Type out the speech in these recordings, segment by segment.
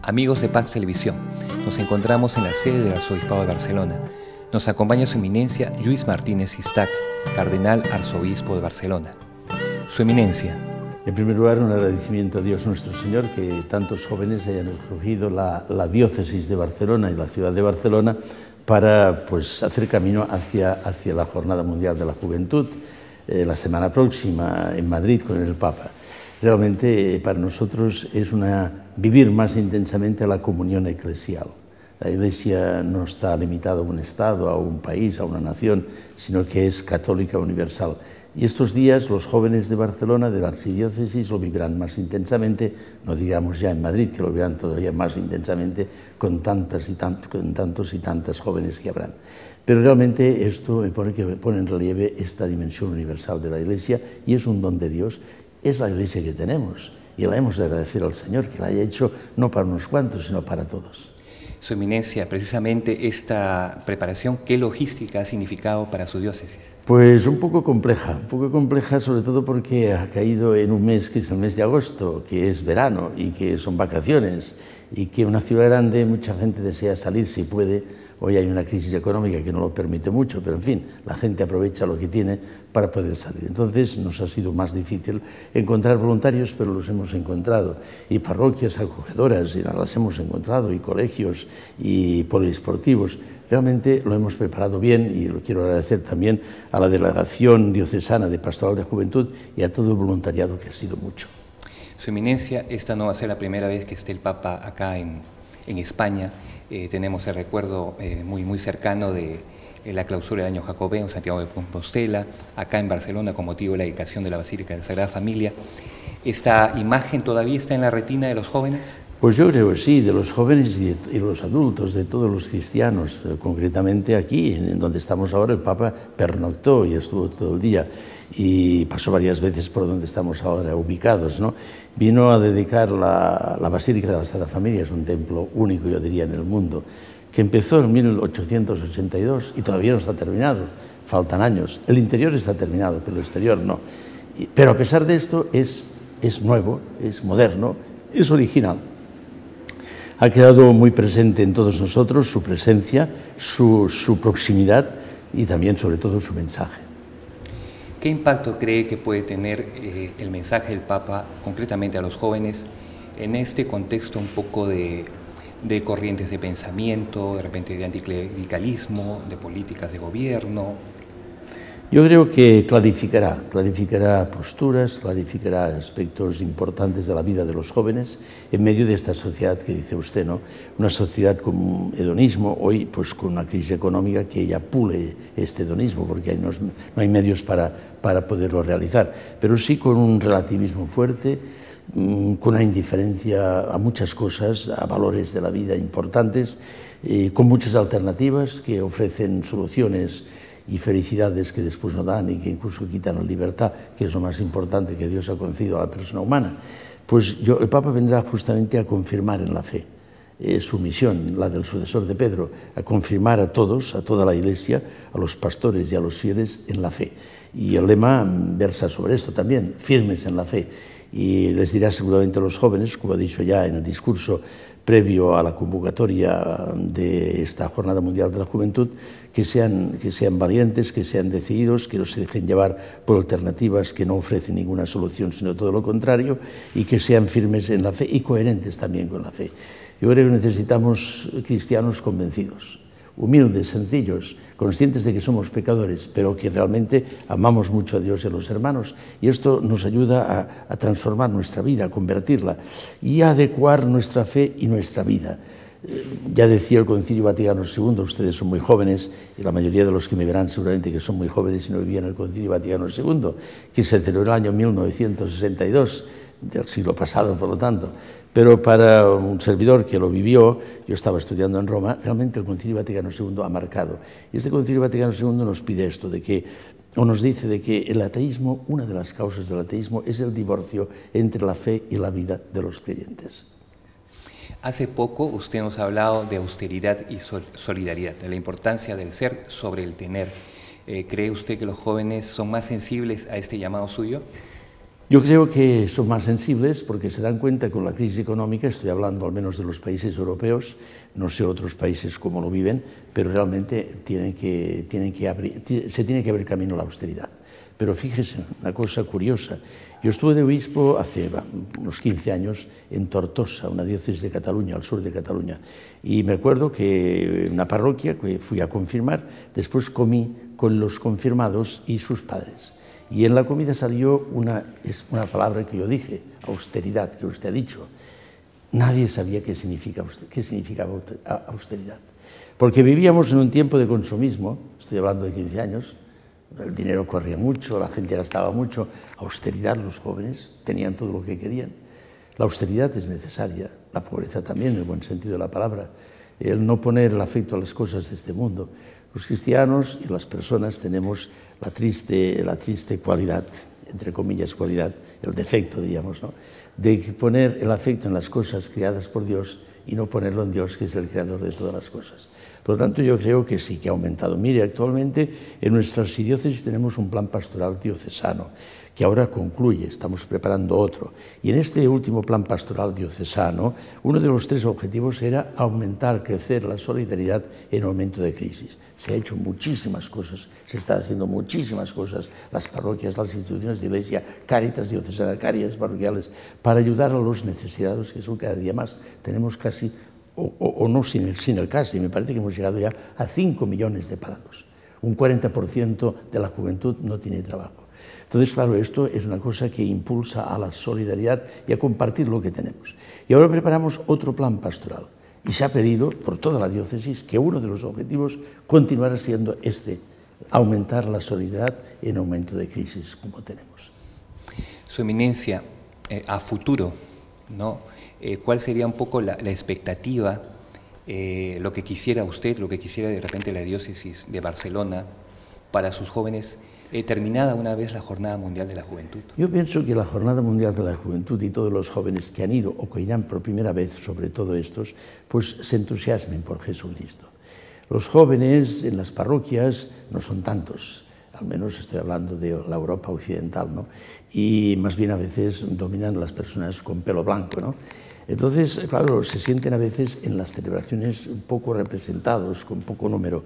Amigos de Pax Televisión, nos encontramos en la sede del Arzobispado de Barcelona. Nos acompaña su eminencia Lluís Martínez Istac, cardenal arzobispo de Barcelona. Su eminencia. En primer lugar, un agradecimiento a Dios nuestro Señor que tantos jóvenes hayan escogido la diócesis de Barcelona y la ciudad de Barcelona para hacer camino hacia la Jornada Mundial de la Juventud la semana próxima en Madrid con el Papa. Realmente para nosotros es vivir más intensamente la comunión eclesial. La Iglesia no está limitada a un Estado, a un país, a una nación, sino que es católica universal. Y estos días los jóvenes de Barcelona, de la archidiócesis, lo vivirán más intensamente, no digamos ya en Madrid, que lo verán todavía más intensamente con tantos y tantas jóvenes que habrán. Pero realmente esto pone en relieve esta dimensión universal de la Iglesia y es un don de Dios. Es la Iglesia que tenemos y la hemos de agradecer al Señor que la haya hecho no para unos cuantos, sino para todos. Su eminencia, precisamente esta preparación, ¿qué logística ha significado para su diócesis? Pues un poco compleja sobre todo porque ha caído en un mes que es el mes de agosto, que es verano y que son vacaciones y que una ciudad grande mucha gente desea salir si puede. Hoy hay una crisis económica que no lo permite mucho, pero en fin, la gente aprovecha lo que tiene para poder salir. Entonces nos ha sido más difícil encontrar voluntarios, pero los hemos encontrado. Y parroquias acogedoras, y las hemos encontrado, y colegios, y poliesportivos. Realmente lo hemos preparado bien y lo quiero agradecer también a la Delegación Diocesana de Pastoral de Juventud y a todo el voluntariado que ha sido mucho. Su eminencia, esta no va a ser la primera vez que esté el Papa acá en España. Tenemos el recuerdo muy cercano de la clausura del año jacobeo en Santiago de Compostela, acá en Barcelona con motivo de la dedicación de la Basílica de la Sagrada Familia. ¿Esta imagen todavía está en la retina de los jóvenes? Pues yo creo que sí, de los jóvenes y de los adultos, de todos los cristianos. Concretamente aquí, en donde estamos ahora, el Papa pernoctó y estuvo todo el día y pasó varias veces por donde estamos ahora ubicados, ¿no? Vino a dedicar la Basílica de la Sagrada Familia, es un templo único, yo diría, en el mundo, que empezó en 1882 y todavía no está terminado, faltan años. El interior está terminado, pero el exterior no. Pero a pesar de esto es nuevo, es moderno, es original. Ha quedado muy presente en todos nosotros su presencia, su proximidad y también, sobre todo, su mensaje. ¿Qué impacto cree que puede tener el mensaje del Papa, concretamente a los jóvenes, en este contexto un poco de corrientes de pensamiento, de repente de anticlericalismo, de políticas de gobierno? Yo creo que clarificará posturas, clarificará aspectos importantes de la vida de los jóvenes en medio de esta sociedad que dice usted, ¿no? Una sociedad con hedonismo, hoy pues con una crisis económica que ya pule este hedonismo porque no hay medios para poderlo realizar, pero sí con un relativismo fuerte, con una indiferencia a muchas cosas, a valores de la vida importantes, con muchas alternativas que ofrecen soluciones y felicidades que después no dan y que incluso quitan la libertad, que es lo más importante que Dios ha concedido a la persona humana. Pues el Papa vendrá justamente a confirmar en la fe. Es su misión, la del sucesor de Pedro, a confirmar a todos, a toda la Iglesia, a los pastores y a los fieles en la fe. Y el lema versa sobre esto también, firmes en la fe. Y les dirá seguramente a los jóvenes, como ha dicho ya en el discurso previo a la convocatoria de esta Jornada Mundial de la Juventud, que sean valientes, que sean decididos, que no se dejen llevar por alternativas que no ofrecen ninguna solución, sino todo lo contrario, y que sean firmes en la fe y coherentes también con la fe. Yo creo que necesitamos cristianos convencidos, humildes, sencillos, conscientes de que somos pecadores, pero que realmente amamos mucho a Dios y a los hermanos, y esto nos ayuda a transformar nuestra vida, a convertirla y a adecuar nuestra fe y nuestra vida. Ya decía el Concilio Vaticano II, ustedes son muy jóvenes, y la mayoría de los que me verán seguramente que son muy jóvenes y no vivían el Concilio Vaticano II, que se celebró en el año 1962, del siglo pasado, por lo tanto. Pero para un servidor que lo vivió, yo estaba estudiando en Roma, realmente el Concilio Vaticano II ha marcado. Y este Concilio Vaticano II nos pide esto, nos dice de que el ateísmo, una de las causas del ateísmo, es el divorcio entre la fe y la vida de los creyentes. Hace poco usted nos ha hablado de austeridad y solidaridad, de la importancia del ser sobre el tener. ¿Cree usted que los jóvenes son más sensibles a este llamado suyo? Yo creo que son más sensibles porque se dan cuenta con la crisis económica, estoy hablando al menos de los países europeos, no sé otros países cómo lo viven, pero realmente se tiene que abrir camino a la austeridad. Pero fíjese, una cosa curiosa, yo estuve de obispo hace unos 15 años en Tortosa, una diócesis de Cataluña, al sur de Cataluña, y me acuerdo que en una parroquia que fui a confirmar, después comí con los confirmados y sus padres. Y en la comida salió una palabra que yo dije, austeridad, que usted ha dicho. Nadie sabía qué significaba austeridad. Porque vivíamos en un tiempo de consumismo, estoy hablando de 15 años, el dinero corría mucho, la gente gastaba mucho. Austeridad, los jóvenes tenían todo lo que querían. La austeridad es necesaria, la pobreza también, en el buen sentido de la palabra. El no poner el afecto a las cosas de este mundo. Los cristianos y las personas tenemos la triste cualidad, entre comillas cualidad, el defecto, diríamos, ¿no?, de poner el afecto en las cosas creadas por Dios y no ponerlo en Dios, que es el creador de todas las cosas. Por lo tanto, yo creo que sí que ha aumentado. Mire, actualmente en nuestra archidiócesis tenemos un plan pastoral diocesano, que ahora concluye, estamos preparando otro. Y en este último plan pastoral diocesano, uno de los 3 objetivos era aumentar, crecer la solidaridad en momento de crisis. Se ha hecho muchísimas cosas, se están haciendo muchísimas cosas, las parroquias, las instituciones de iglesia, Cáritas diocesana, Cáritas parroquiales, para ayudar a los necesitados, que son cada día más. Tenemos casi, o no sin el casi, me parece que hemos llegado ya a 5 millones de parados. Un 40% de la juventud no tiene trabajo. Entonces, claro, esto es una cosa que impulsa a la solidaridad y a compartir lo que tenemos. Y ahora preparamos otro plan pastoral. Y se ha pedido por toda la diócesis que uno de los objetivos continuará siendo aumentar la solidaridad en momento de crisis como tenemos. Su Eminencia, a futuro, ¿no? ¿Cuál sería un poco la expectativa, lo que quisiera usted, lo que quisiera de repente la diócesis de Barcelona para sus jóvenes, terminada una vez la Jornada Mundial de la Juventud? Yo pienso que la Jornada Mundial de la Juventud y todos los jóvenes que han ido o que irán por primera vez, sobre todo estos, pues se entusiasmen por Jesucristo. Los jóvenes en las parroquias no son tantos, al menos estoy hablando de la Europa occidental, ¿no? Y más bien a veces dominan las personas con pelo blanco, ¿no? Entonces, claro, se sienten a veces en las celebraciones un poco representados, con poco número,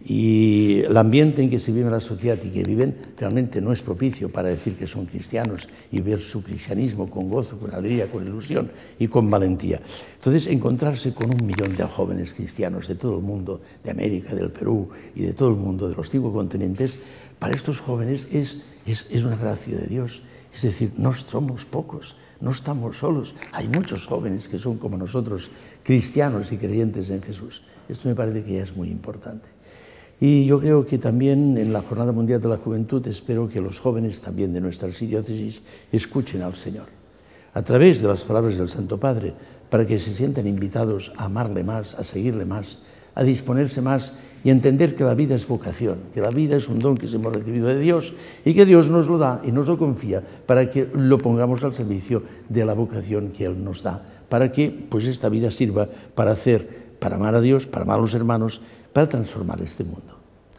y el ambiente en que se vive en la sociedad y que viven realmente no es propicio para decir que son cristianos y ver su cristianismo con gozo, con alegría, con ilusión y con valentía. Entonces, encontrarse con 1 millón de jóvenes cristianos de todo el mundo, de América, del Perú y de todo el mundo, de los 5 continentes, para estos jóvenes es una gracia de Dios. Es decir, no somos pocos. No estamos solos, hay muchos jóvenes que son como nosotros, cristianos y creyentes en Jesús. Esto me parece que ya es muy importante. Y yo creo que también en la Jornada Mundial de la Juventud espero que los jóvenes también de nuestra archidiócesis escuchen al Señor, a través de las palabras del Santo Padre, para que se sientan invitados a amarle más, a seguirle más, a disponerse más y entender que la vida es vocación, que la vida es un don que hemos recibido de Dios y que Dios nos lo da y nos lo confía para que lo pongamos al servicio de la vocación que Él nos da, para que pues esta vida sirva para amar a Dios, para amar a los hermanos, para transformar este mundo.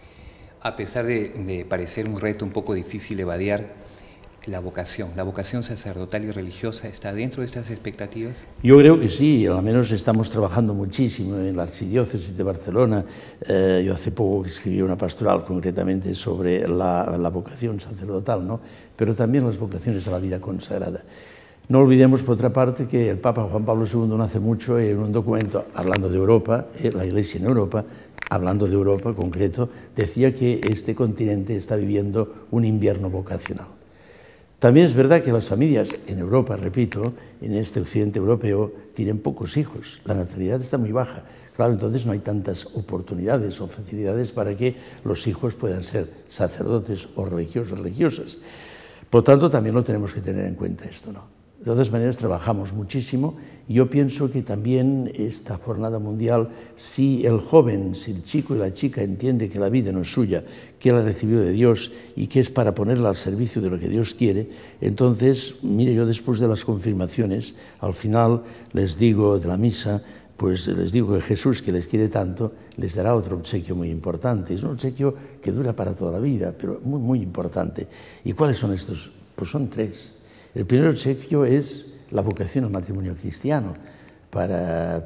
A pesar de parecer un reto un poco difícil de vadear, la vocación sacerdotal y religiosa, ¿está dentro de estas expectativas? Yo creo que sí, al menos estamos trabajando muchísimo en la archidiócesis de Barcelona. Yo hace poco escribí una pastoral concretamente sobre la vocación sacerdotal, ¿no? Pero también las vocaciones a la vida consagrada. No olvidemos, por otra parte, que el Papa Juan Pablo II no hace mucho en un documento, hablando de Europa, la Iglesia en Europa, hablando de Europa concreto, decía que este continente está viviendo un invierno vocacional. También es verdad que las familias en Europa, repito, en este occidente europeo, tienen pocos hijos. La natalidad está muy baja. Claro, entonces no hay tantas oportunidades o facilidades para que los hijos puedan ser sacerdotes o religiosos, religiosas. Por tanto, también lo tenemos que tener en cuenta esto, ¿no? De todas maneras, trabajamos muchísimo y yo pienso que también esta jornada mundial, si el joven, si el chico y la chica entiende que la vida no es suya, que la recibió de Dios y que es para ponerla al servicio de lo que Dios quiere, entonces, mire, yo después de las confirmaciones, al final les digo de la misa, pues les digo que Jesús, que les quiere tanto, les dará otro obsequio muy importante. Es un obsequio que dura para toda la vida, pero muy, muy importante. ¿Y cuáles son estos? Pues son 3. El primer obsequio es la vocación al matrimonio cristiano, para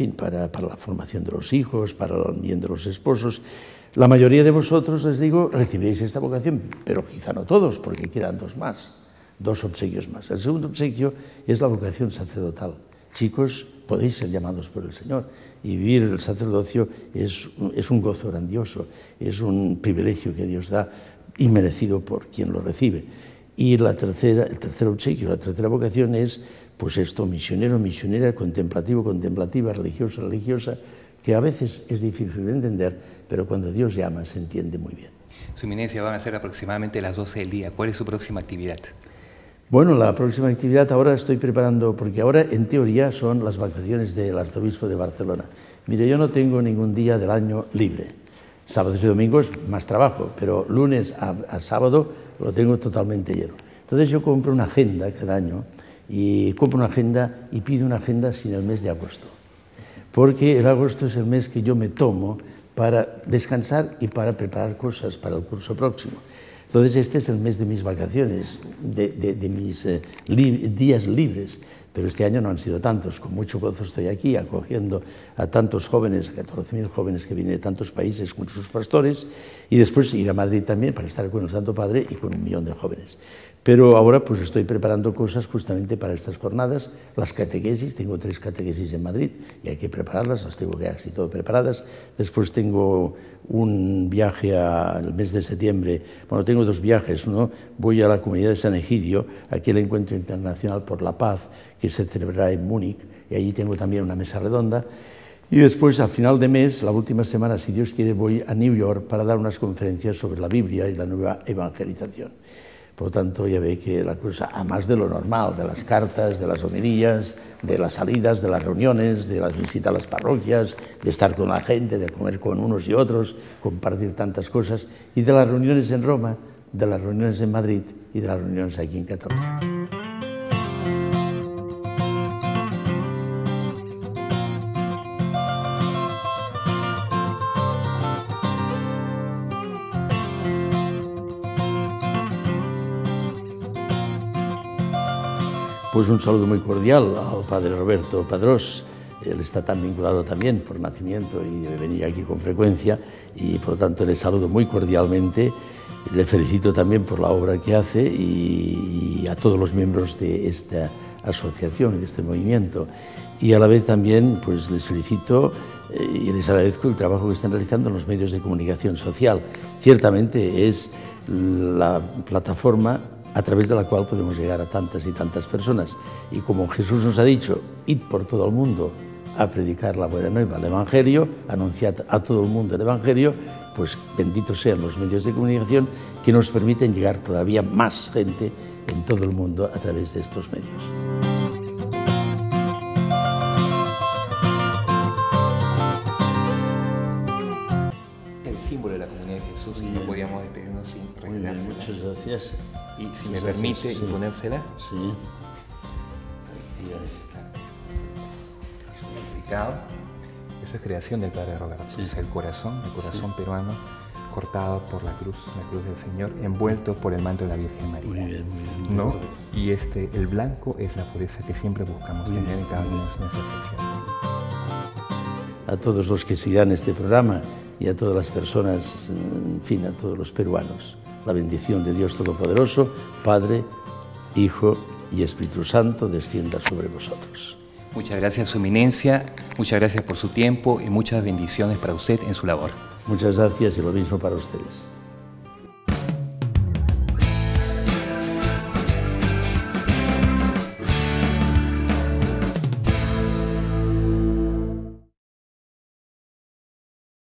la formación de los hijos, para el bien de los esposos. La mayoría de vosotros, les digo, recibiréis esta vocación, pero quizá no todos, porque quedan dos obsequios más. El segundo obsequio es la vocación sacerdotal. Chicos, podéis ser llamados por el Señor, y vivir el sacerdocio es un gozo grandioso, es un privilegio que Dios da, inmerecido por quien lo recibe. Y el tercer obsequio, la tercera vocación es, pues esto, misionero, misionera, contemplativo, contemplativa, religioso, religiosa, que a veces es difícil de entender, pero cuando Dios llama se entiende muy bien. Su Eminencia, van a ser aproximadamente las 12 del día. ¿Cuál es su próxima actividad? Bueno, la próxima actividad ahora estoy preparando, porque ahora en teoría son las vacaciones del arzobispo de Barcelona. Mire, yo no tengo ningún día del año libre. Sábados y domingos más trabajo, pero lunes a sábado lo tengo totalmente lleno. Entonces yo compro una agenda cada año, y compro una agenda y pido una agenda sin el mes de agosto, porque el agosto es el mes que yo me tomo para descansar y para preparar cosas para el curso próximo. Entonces este es el mes de mis vacaciones, de mis días libres, pero este año no han sido tantos. Con mucho gozo estoy aquí acogiendo a tantos jóvenes, a 14.000 jóvenes que vienen de tantos países con sus pastores, y después ir a Madrid también para estar con el Santo Padre y con 1 millón de jóvenes. Pero ahora pues estoy preparando cosas justamente para estas jornadas, las catequesis, tengo 3 catequesis en Madrid y hay que prepararlas, las tengo casi todo preparadas. Después tengo un viaje al mes de septiembre, bueno, tengo 2 viajes, ¿no? Voy a la comunidad de San Egidio, aquí el Encuentro Internacional por la Paz, que se celebrará en Múnich, y allí tengo también una mesa redonda. Y después, a final de mes, la última semana, si Dios quiere, voy a New York para dar unas conferencias sobre la Biblia y la nueva evangelización. Por lo tanto, ya ve que la cosa, a más de lo normal, de las cartas, de las homilías, de las salidas, de las reuniones, de las visitas a las parroquias, de estar con la gente, de comer con unos y otros, compartir tantas cosas, y de las reuniones en Roma, de las reuniones en Madrid y de las reuniones aquí en Cataluña. Pues un saludo muy cordial al padre Roberto Padrós. Él está tan vinculado también por nacimiento y venía aquí con frecuencia, y por lo tanto le saludo muy cordialmente. Le felicito también por la obra que hace y a todos los miembros de esta asociación y de este movimiento. Y a la vez también pues les felicito y les agradezco el trabajo que están realizando en los medios de comunicación social. Ciertamente es la plataforma a través de la cual podemos llegar a tantas y tantas personas. Y como Jesús nos ha dicho, id por todo el mundo a predicar la buena nueva, el Evangelio, anunciad a todo el mundo el Evangelio, pues benditos sean los medios de comunicación que nos permiten llegar todavía más gente en todo el mundo a través de estos medios. El símbolo de la comunidad de Jesús, y no podíamos despedirnos sin regalársela. Muchas gracias. Y si me permite imponérsela. Sí. Aquí hay. Eso es creación del Padre Roberto. Sí. Es el corazón peruano cortado por la cruz del Señor, envuelto por el manto de la Virgen María. Muy bien, muy bien. ¿No? Y el blanco es la pureza que siempre buscamos tener en cada una de nuestras secciones. A todos los que sigan este programa y a todas las personas, en fin, a todos los peruanos, la bendición de Dios Todopoderoso, Padre, Hijo y Espíritu Santo, descienda sobre vosotros. Muchas gracias, Su Eminencia, muchas gracias por su tiempo y muchas bendiciones para usted en su labor. Muchas gracias y lo mismo para ustedes.